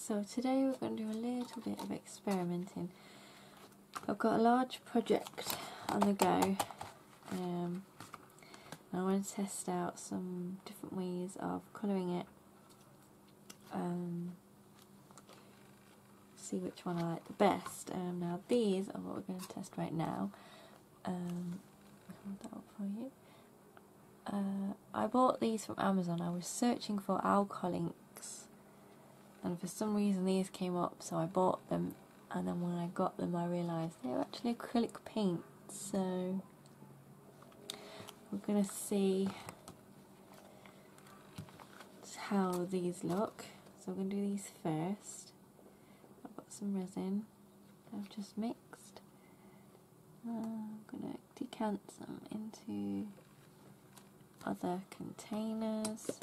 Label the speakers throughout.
Speaker 1: So today we're going to do a little bit of experimenting. I've got a large project on the go. I want to test out some different ways of colouring it. See which one I like the best. Now these are what we're going to test right now. Hold that up for you. I bought these from Amazon. I was searching for Alcolinks, and for some reason these came up, so I bought them, and then when I got them I realised they're actually acrylic paint, so we're going to see how these look. So I'm going to do these first. I've got some resin that I've just mixed. I'm going to decant some into other containers. Is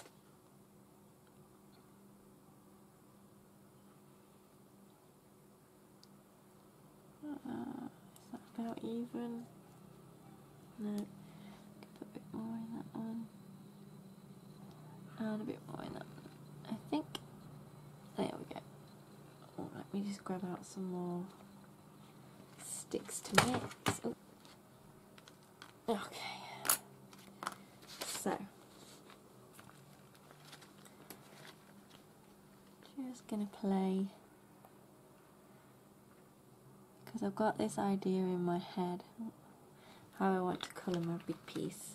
Speaker 1: that about even? No. Put a bit more in that one. And a bit more in that one. I think. There we go. Oh, let me just grab out some more sticks to mix. Oh. Okay. So, just going to play, because I've got this idea in my head how I want to colour my big piece,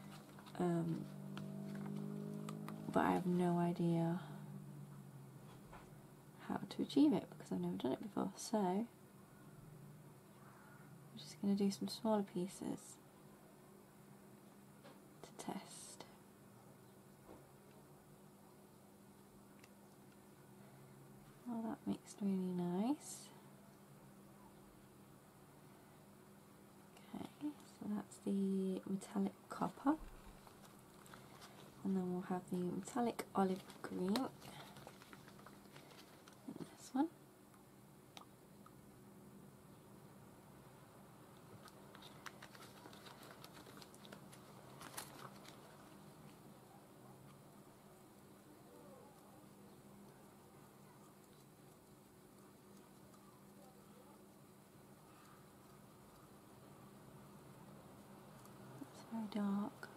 Speaker 1: but I have no idea how to achieve it because I've never done it before. So I'm just going to do some smaller pieces to test. Oh, that mixed really nice. Okay, so that's the metallic copper, and then we'll have the metallic olive green in this one. Very dark.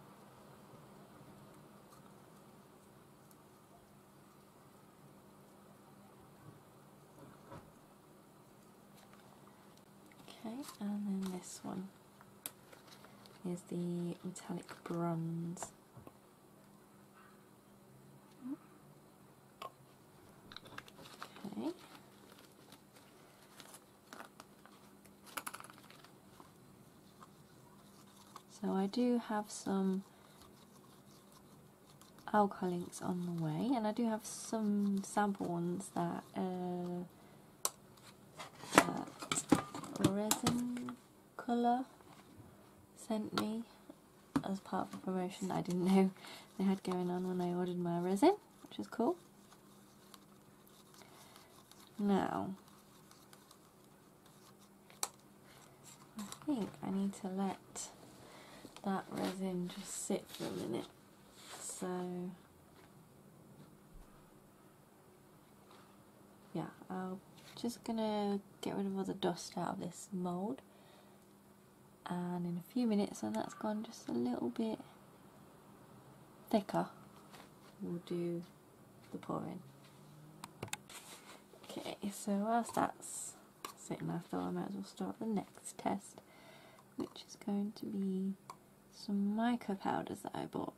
Speaker 1: Okay, and then this one is the metallic bronze. Okay. So I do have some Alcolinks on the way, and I do have some sample ones that Resin Colour sent me as part of a promotion that I didn't know they had going on when I ordered my resin, which is cool. Now, I think I need to let that resin just sit for a minute. So yeah, I'm just gonna get rid of all the dust out of this mould, and in a few minutes when that's gone just a little bit thicker, we'll do the pouring. Okay, so whilst that's sitting, I thought I might as well start the next test, which is going to be some mica powders that I bought,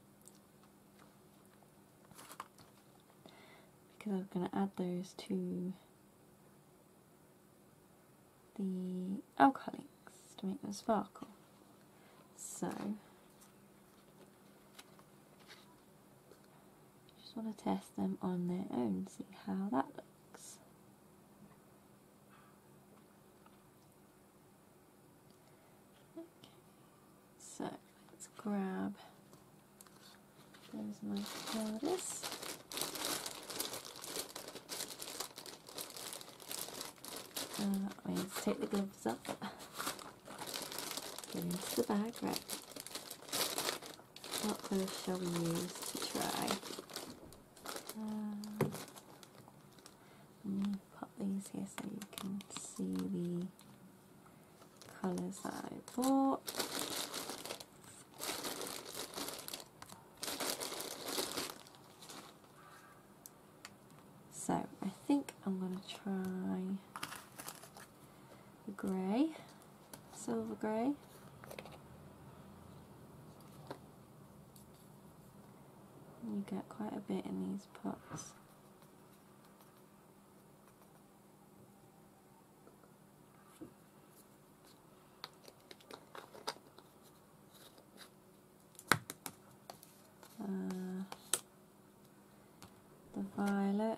Speaker 1: because I'm going to add those to the Alcolinks to make them sparkle. So just want to test them on their own, see how that looks. Okay, so let's grab those mica powders. I need to take the gloves off, get into the bag, right. What colour shall we use to try? here so you can see the colours that I bought. So I think I'm going to try the grey, silver grey. You get quite a bit in these pots. The violet.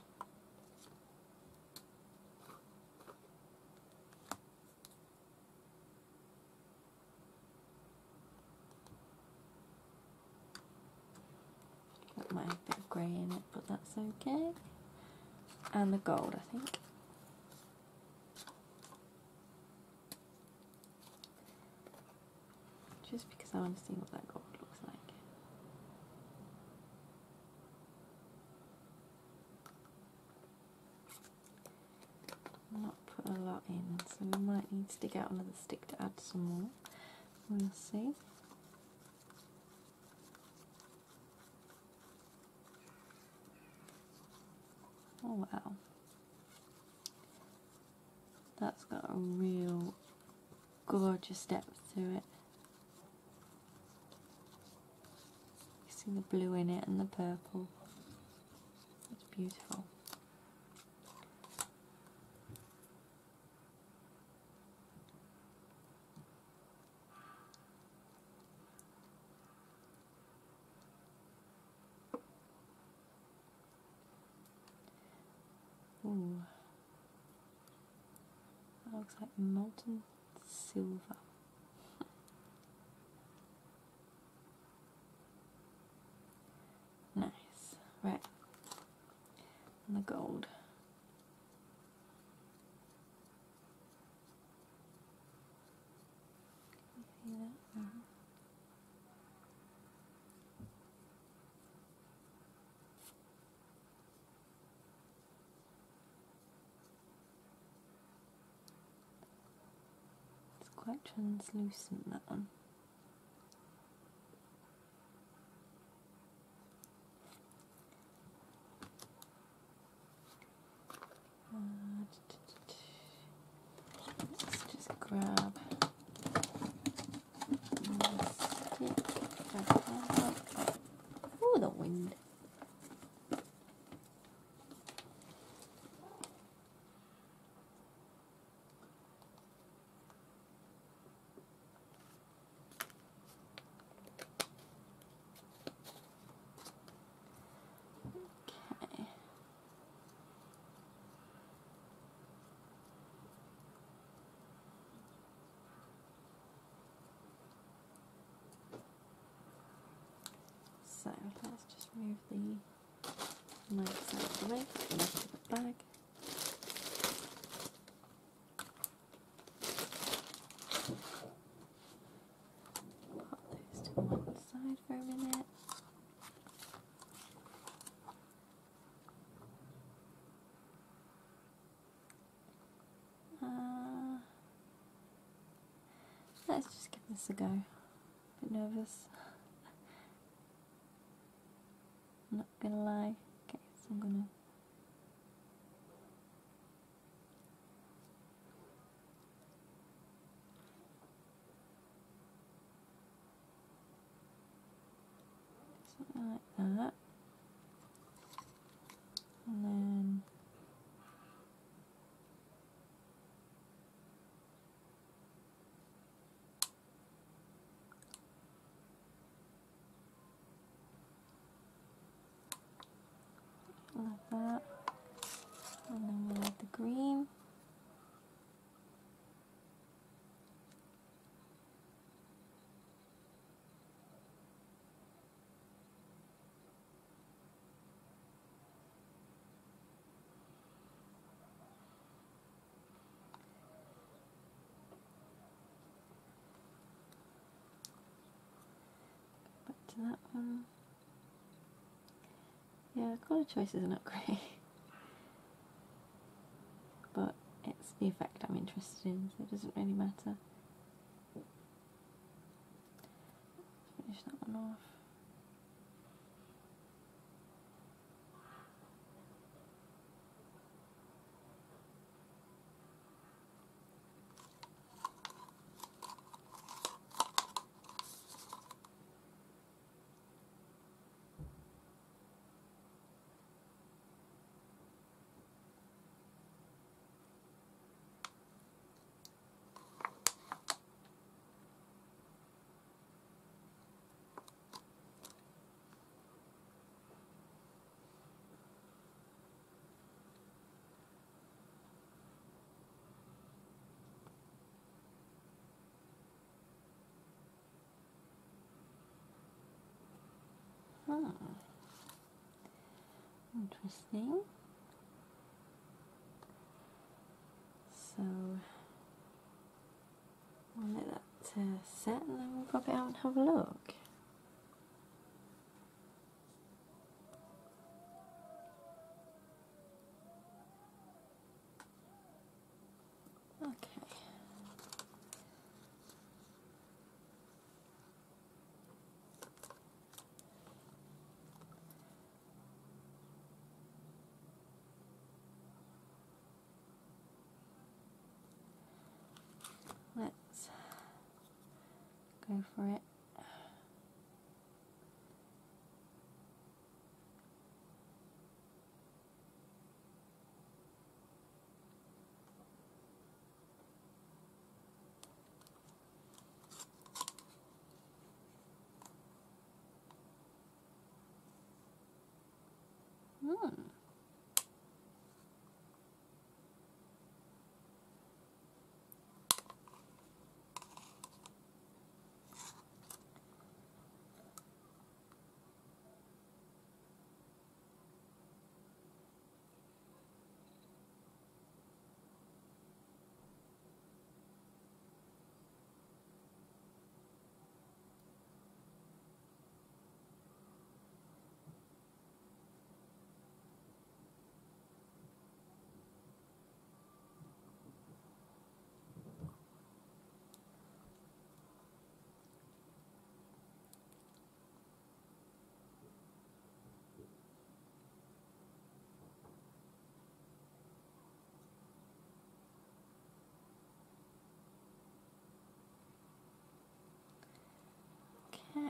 Speaker 1: That might have a bit of grey in it, but that's okay. And the gold, I think. Just because I want to see what that gold looks like. Not put a lot in, so we might need to dig out another stick to add some more. We'll see. Oh wow. That's got a real gorgeous depth to it. You see the blue in it and the purple. It's beautiful. Ooh. That looks like molten silver. Nice. Right. And the gold. See that? It's quite translucent, that one. Let's just grab the stick. Oh, the wind. Okay. So let's just move the knives out of the way, into the bag. Pop those to one side for a minute. Let's just give this a go. A bit nervous. I'm not gonna lie. Okay, so I'm gonna something like that. And then like that. And then we'll add the green. Back to that one. Yeah, colour choices are not great. the effect I'm interested in, so it doesn't really matter. Finish that one off. Interesting. So I'll let that set and then we'll pop it out and have a look. Okay. Let's go for it. Okay.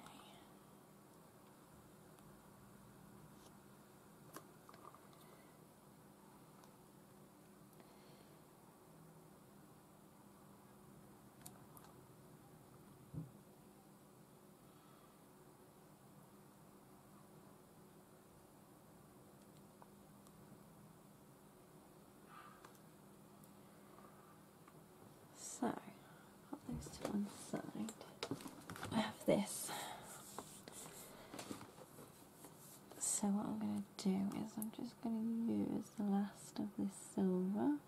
Speaker 1: So, put those to one side. I have this. So what I'm going to do is I'm just going to use the last of this silver.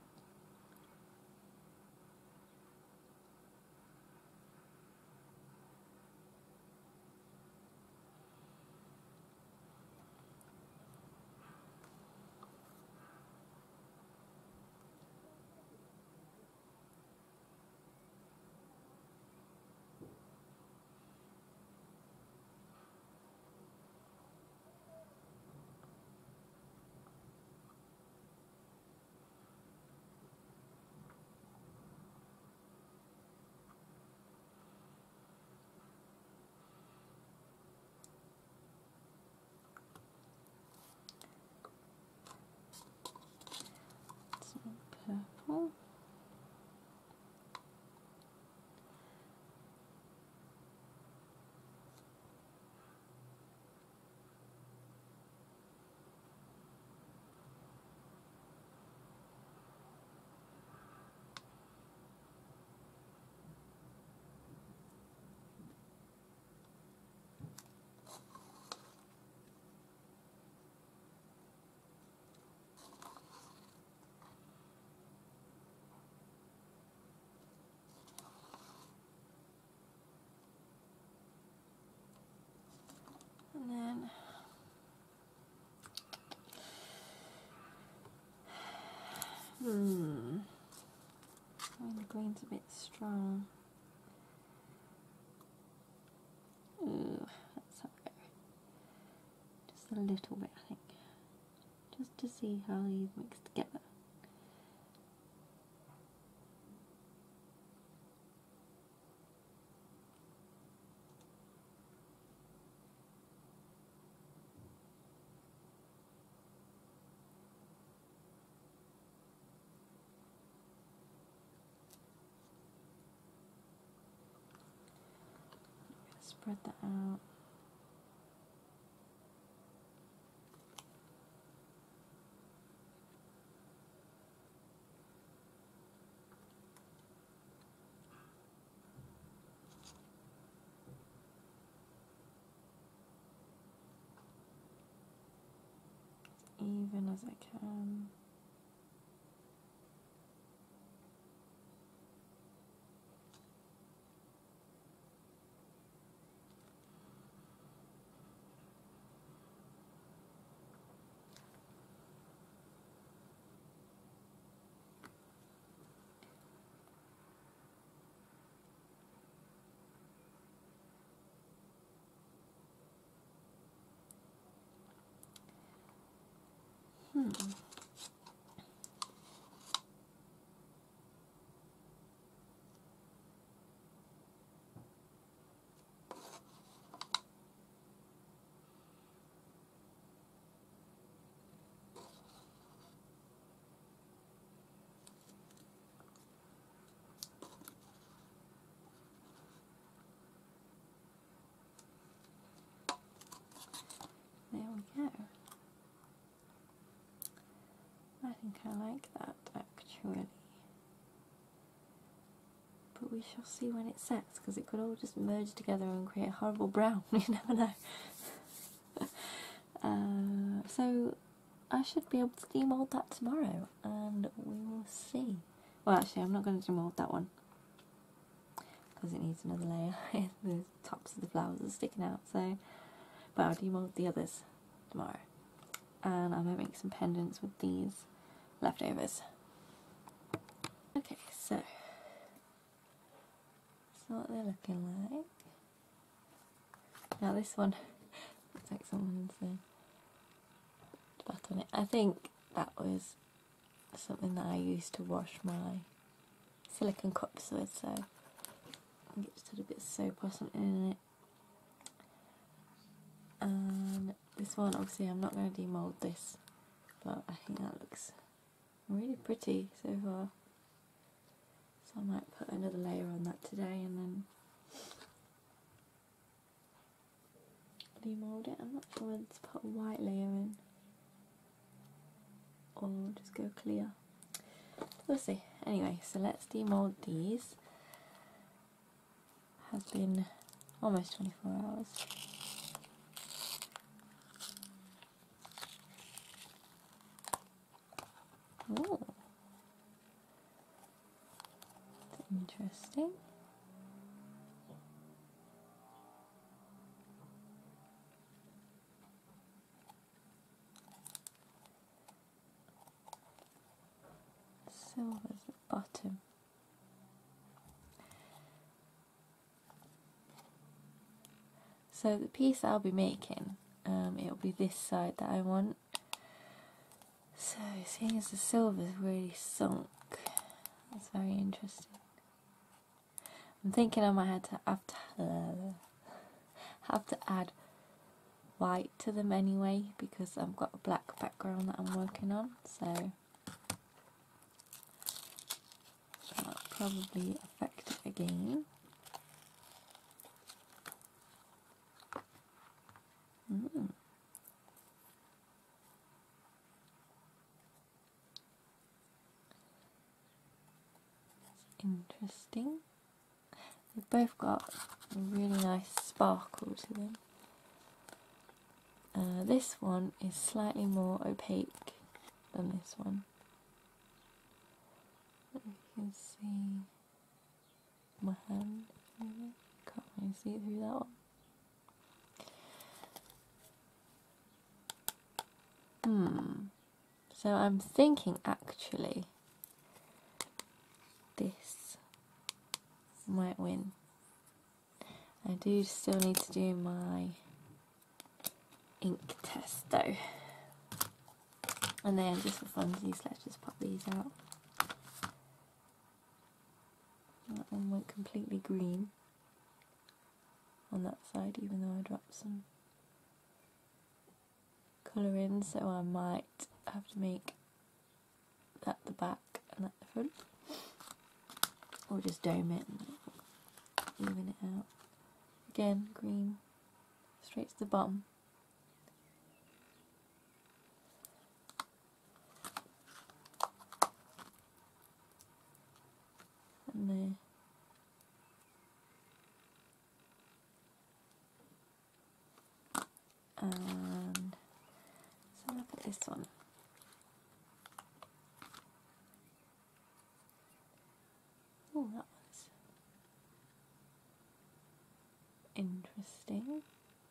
Speaker 1: Some purple. And then green's a bit strong. Ooh, that's okay. Just a little bit, I think. Just to see how these mix together. Spread that out. As even as I can. There we go. I think I like that actually. But we shall see when it sets, because it could all just merge together and create a horrible brown. You never know. So I should be able to demold that tomorrow, and we will see. Well, actually, I'm not going to demold that one because it needs another layer. The tops of the flowers are sticking out. So, but I'll demold the others tomorrow, and I might make some pendants with these leftovers. Okay, so that's what they're looking like. Now this one looks like someone's spat on it. I think that was something that I used to wash my silicone cups with, so I think it just had a bit of soap or something in it. And this one, obviously I'm not going to demold this, but I think that looks really pretty so far. So I might put another layer on that today and then demold it. I'm not sure whether to put a white layer in or just go clear. We'll see. Anyway, so let's demold these. Has been almost 24 hours. Oh, that's interesting. Silver's at the bottom. So the piece I'll be making, it'll be this side that I want. So seeing as the silver's really sunk, that's very interesting. I'm thinking I might have to add white to them anyway, because I've got a black background that I'm working on, so that'll probably affect it again. Interesting. They've both got a really nice sparkle to them. This one is slightly more opaque than this one. You can see my hand, maybe. Can't really see it through that one. So I'm thinking actually this might win. I do still need to do my ink test though. And then just for funsies, let's just pop these out. That one went completely green on that side, even though I dropped some colour in, so I might have to make that the back and that the front, or just dome it and even it out. Again, green straight to the bottom. And there. And so look at this one. Oh, that one's interesting.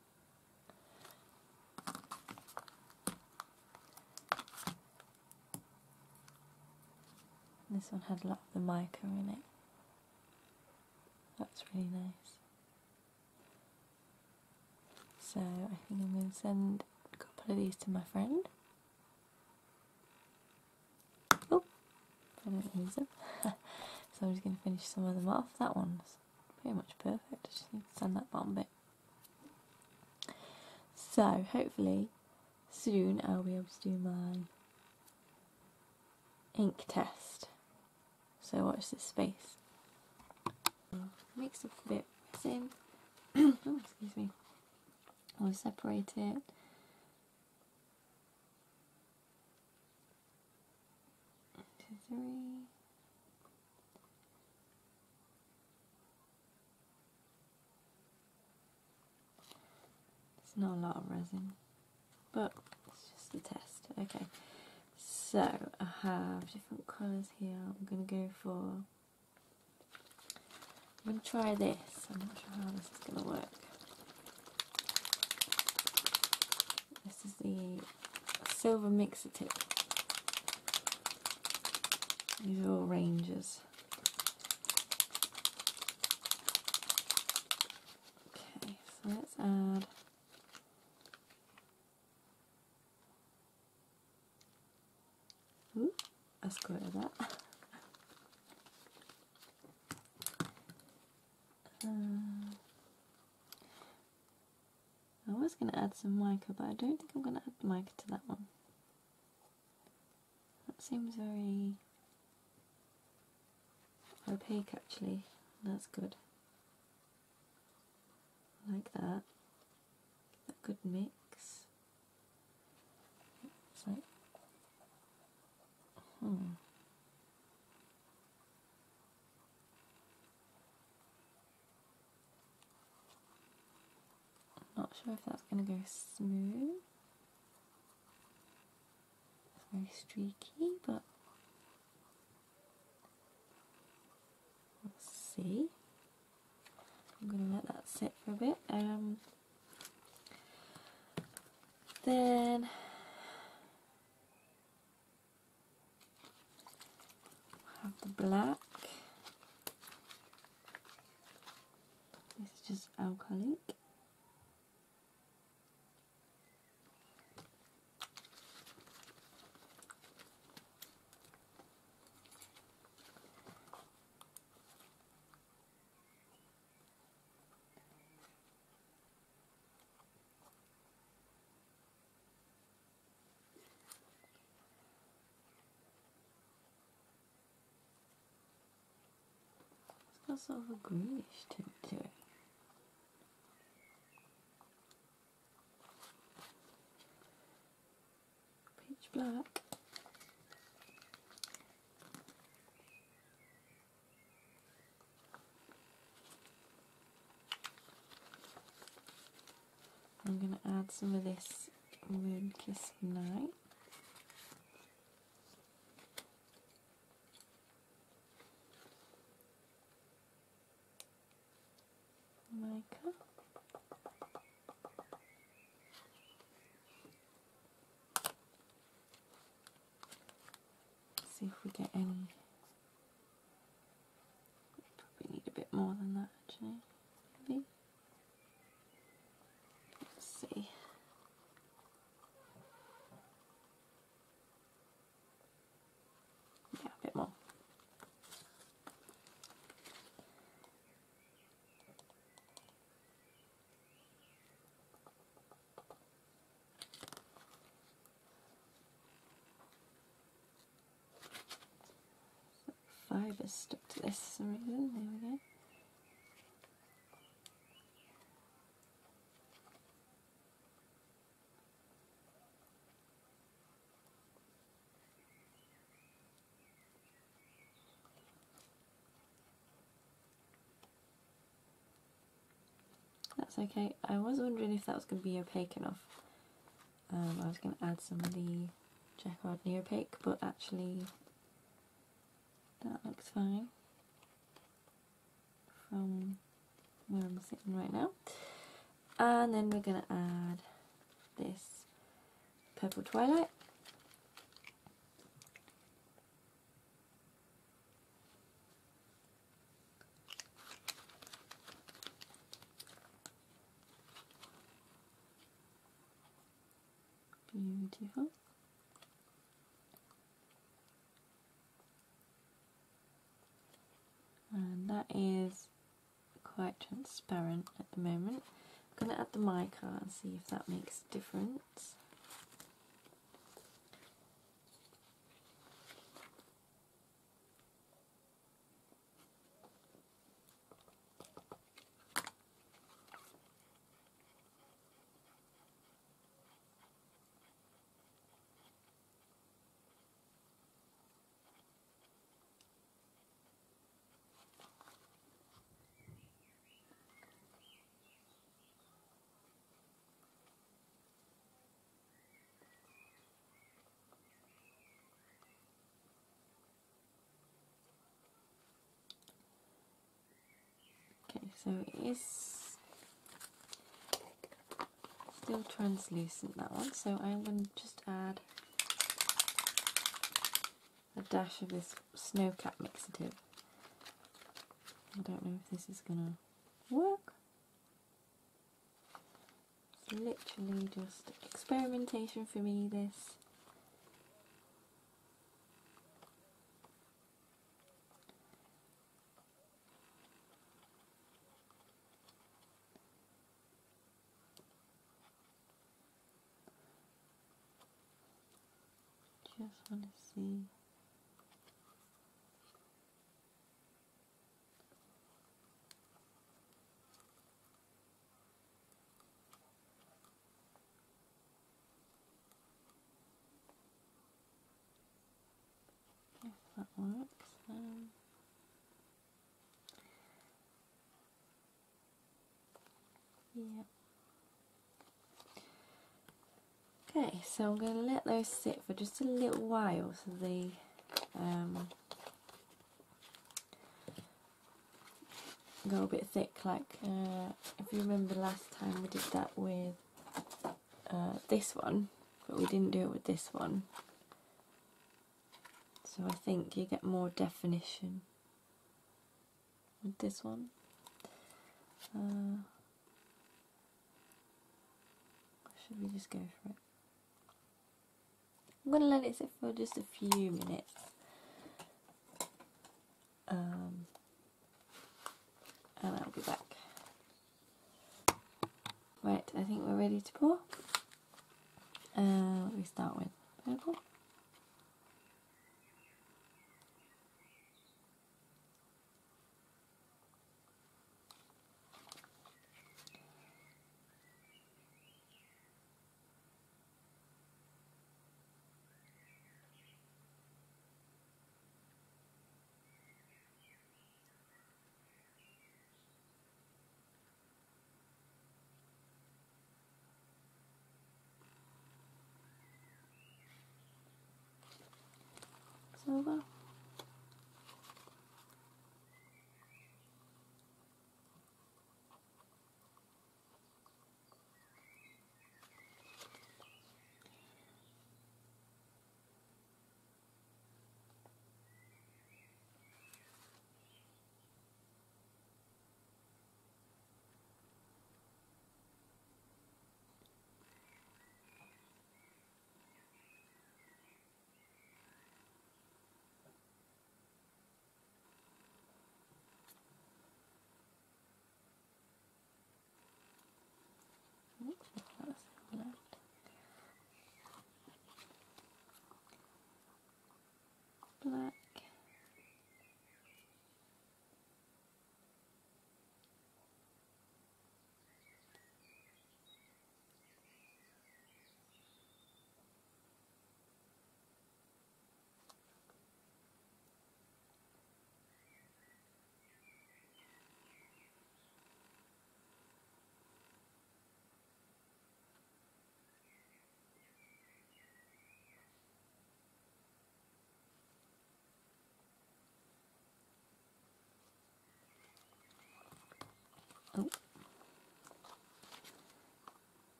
Speaker 1: This one had a lot of the mica in it. That's really nice. So I think I'm going to send a couple of these to my friend. Oh, I don't use them. So I'm just going to finish some of them off. That one's pretty much perfect. I just need to sand that bottom bit. So hopefully soon I'll be able to do my ink test. So watch this space. Mixed up a bit. Same. Oh, excuse me. I'll separate it. 1, 2, 3. It's not a lot of resin, but it's just a test. Okay, so I have different colours here. I'm going to go for, I'm going to try this. I'm not sure how this is going to work. This is the silver mixer tip. These are all ranges. Okay, so let's add a squirt of that. I was going to add some mica, but I don't think I'm going to add the mica to that one. That seems very opaque actually. That's good. I like that. A good mix. It's like, Not sure if that's going to go smooth. It's very streaky, but we'll see. I'm going to let that sit for a bit. Then have the black. This is just alcoholic. It's got sort of a greenish tint to it. Pitch black. I'm going to add some of this Moon Kiss Night. Mica. See if we get any. Probably need a bit more fibre stuck to this for some reason. There we go. That's okay. I was wondering if that was going to be opaque enough. I was going to add some of the Jacquard Neopaque, but actually that looks fine from where I'm sitting right now. And then we're going to add this Purple Twilight. Beautiful. And that is quite transparent at the moment. I'm going to add the mica and see if that makes a difference. Okay, so it is still translucent, that one, so I'm going to just add a dash of this Snowcap Mixative. I don't know if this is going to work. It's literally just experimentation for me, this. Just want to see. If that works. Yeah. Okay, so I'm going to let those sit for just a little while so they go a bit thick, like if you remember last time we did that with this one, but we didn't do it with this one. So I think you get more definition with this one. Should we just go for it? I'm going to let it sit for just a few minutes. And I'll be back. Right, I think we're ready to pour. We start with purple. Silver.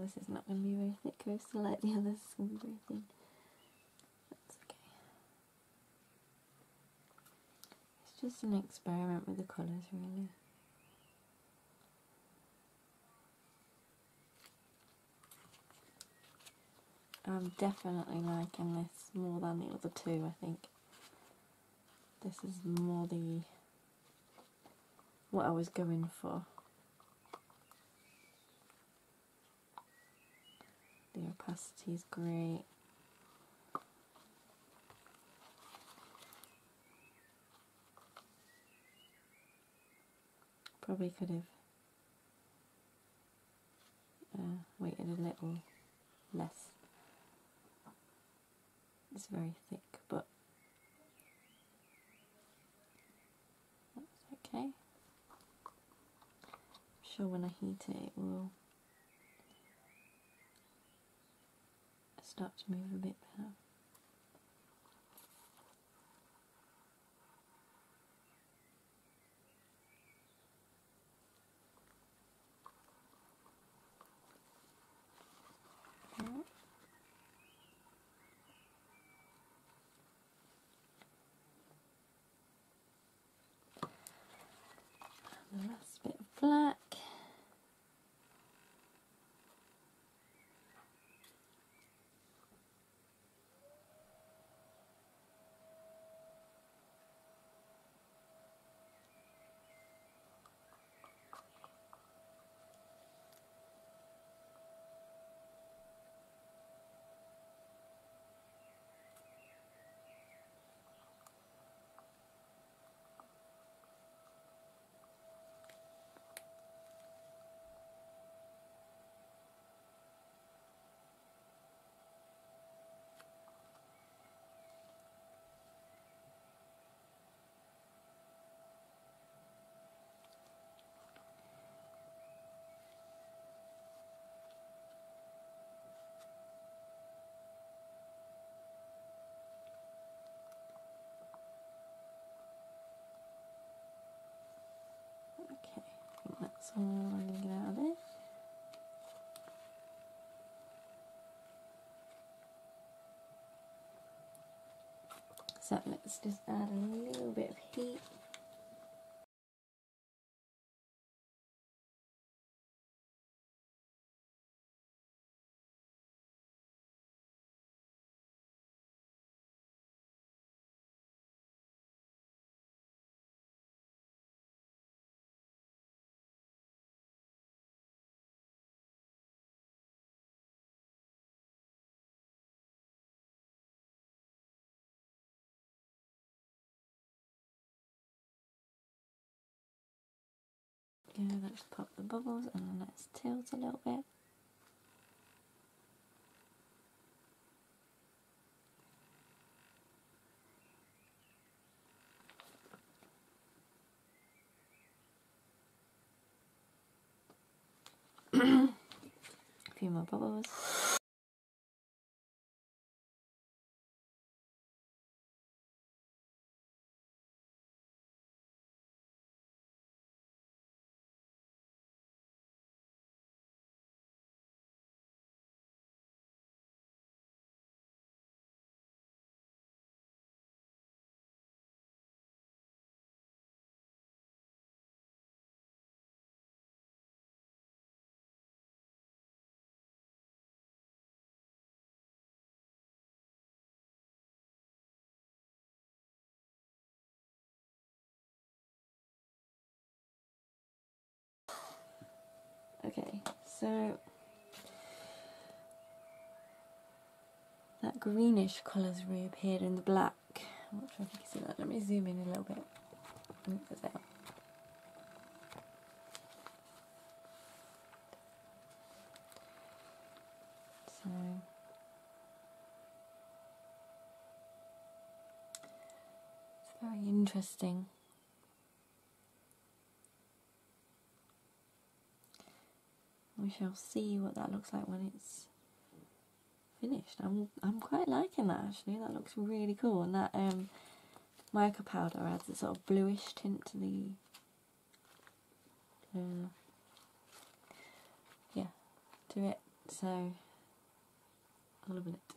Speaker 1: this is not going to be a very thick coaster like the others. It's going to be very thin. That's okay. It's just an experiment with the colours, really. I'm definitely liking this more than the other two, I think. This is more what I was going for. The opacity is great. Probably could have waited a little less. It's very thick, but that's okay. I'm sure when I heat it, it will start to move a bit better. The last bit of black. Okay, I think that's all I'm going to get out of this. So let's just add a little bit of heat. Good, let's pop the bubbles and then let's tilt a little bit. A few more bubbles. Okay, so that greenish colour's reappeared in the black. I'm not sure if you can see that. Let me zoom in a little bit. Move this out. So it's very interesting. We shall see what that looks like when it's finished. I'm quite liking that actually. That looks really cool, and that mica powder adds a sort of bluish tint to the to it. So, I love it.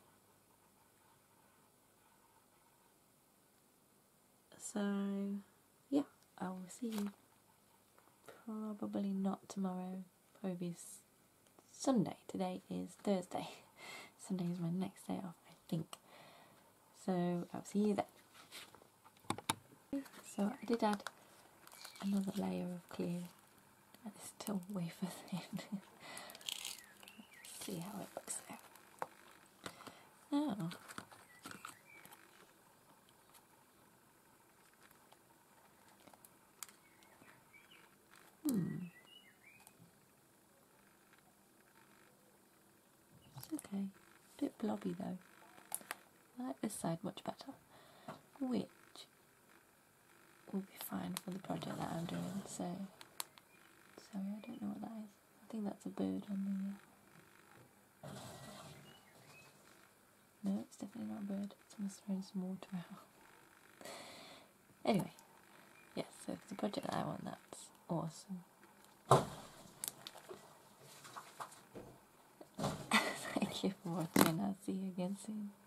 Speaker 1: So, yeah, I will see you probably not tomorrow, probably Sunday. Today is Thursday. Sunday is my next day off, I think. So, I'll see you then. So, I did add another layer of clear, and it's still wafer thin. Let's see how it looks now. Oh. It's okay. A bit blobby though. I like this side much better. Which will be fine for the project that I'm doing. So, sorry, I don't know what that is. I think that's a bird on the... No, it's definitely not a bird. Someone's throwing some water out. Anyway, yes, so if it's a project that I want, that's awesome. Thank you for watching. I'll see you again soon.